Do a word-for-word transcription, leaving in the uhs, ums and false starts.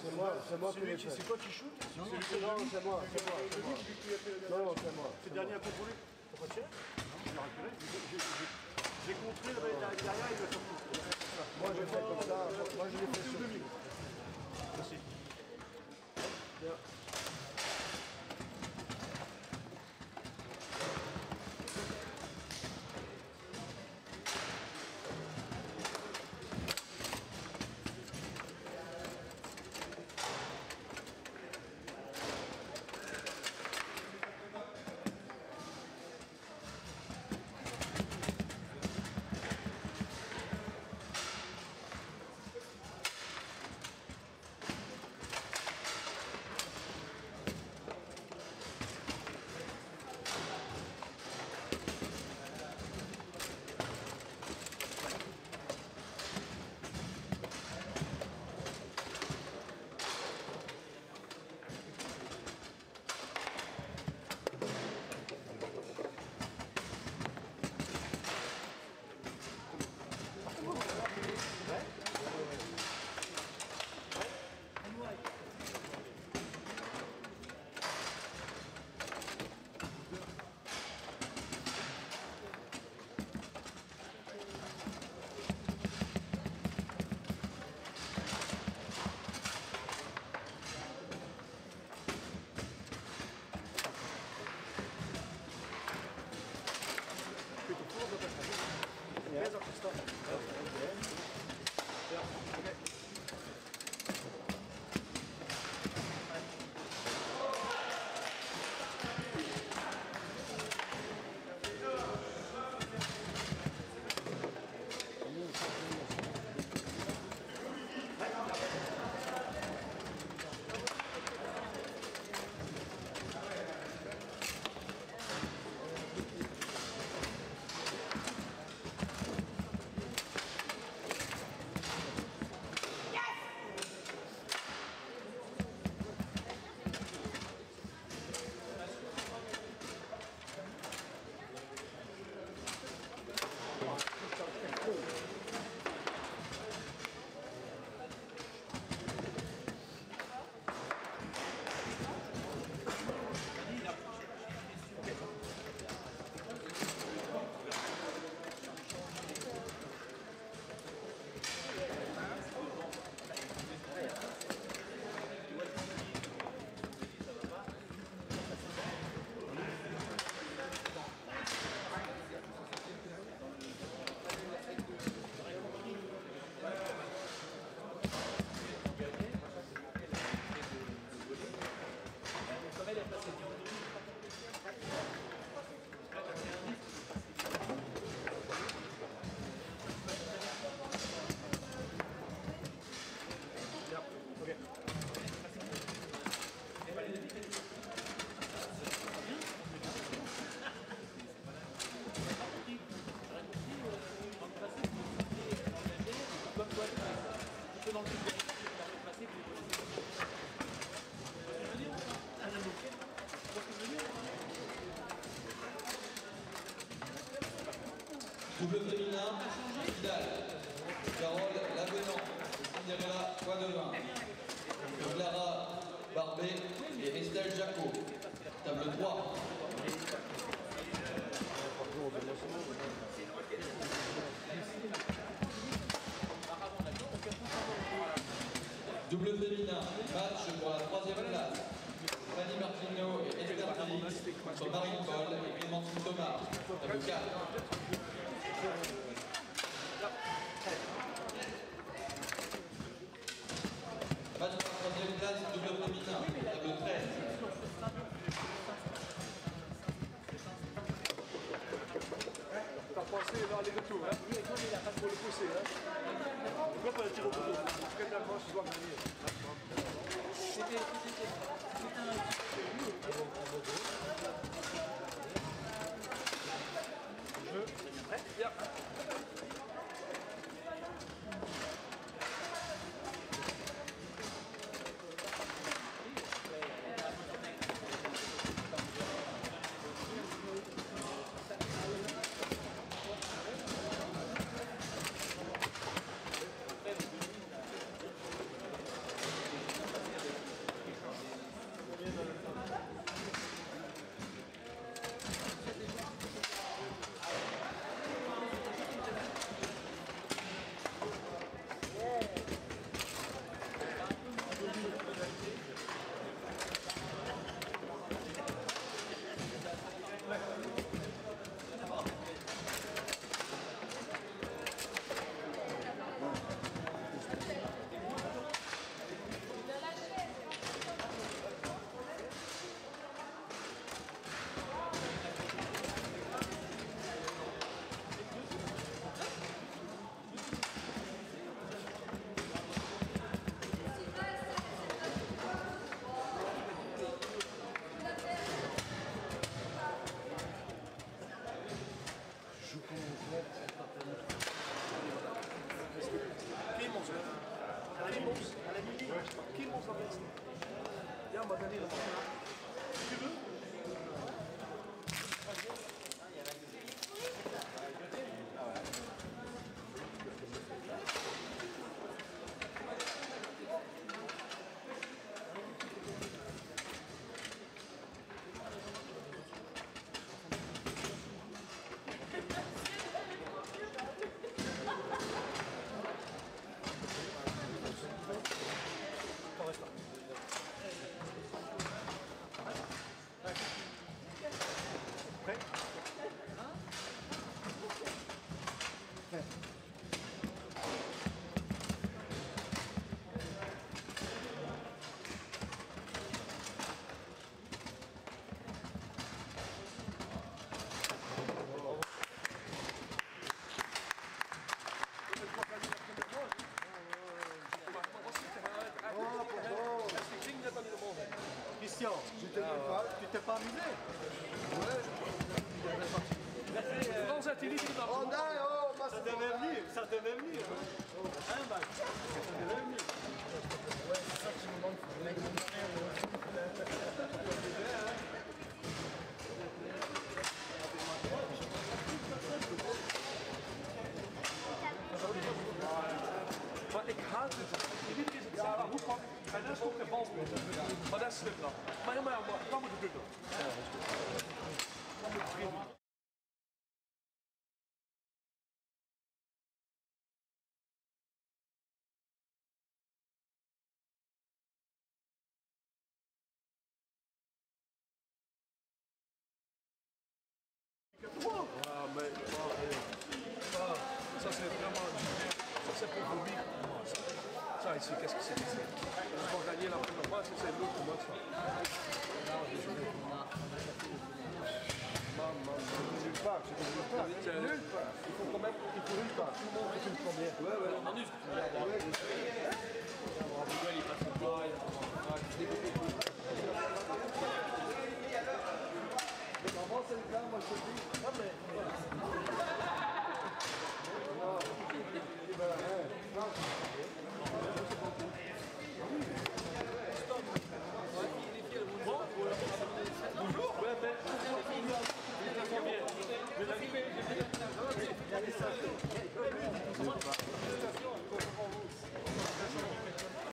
C'est moi, c'est moi qui l'ai fait. C'est toi qui shoot? Non, c'est moi, c'est moi. Non, non, c'est moi. C'est le dernier à contrôler. Pourquoi tirer? Non, j'ai reculé. J'ai contré derrière, il va sortir. Moi, je fais comme ça. Moi, je l'ai fait sur lui. Merci. Bien. Yeah. Hands up and stuff. Okay. Yeah. Okay. Double féminin, Vidal, Carole Lavenant, Cinderella Poidevin, Clara Barbet et Estelle Jacot. Table trois. Double féminin, match pour la troisième place. Fanny Martino et Esther Félix contre Marie-Paul et Clémentine Thomas. Table quatre. Match pour la troisième place, double féminin, table treize. T'as pensé vers les retours, hein? Oui, toi, il a pas pour le pousser, hein? Pourquoi pas le tir au poteau? Parce que la manche doit gagner. C'était un... Jeu. Prêt? Bien. on va gagner le match. Tu veux? Prêt? Prêt. Christian, tu t'es pas, tu t'es pas amusé? Ouais, je Dans un télé, c'est dans Oh non, oh, bah, Ça devait venir, ça devait venir. Hein, bah, ça devait venir. Ouais, c'est ça qui me manque. Le mec, mon frère, Maar ik haat het. Je weet is het ja, hoe van. En dan is ook de bal weer. Maar dat is slim dan. Maar ja, maar dan moet het doen. Dan moet het doen. Ah, mais. Ah, ça c'est vraiment. Ça c'est pour vous vivre. Ça ici, qu'est-ce que c'est ici? Ils vont gagner la première match et c'est l'autre match. Maman, nulle part, tu peux nulle part. c'est nul. Il faut quand même. Il faut nulle part. C'est une première. Ouais, ouais.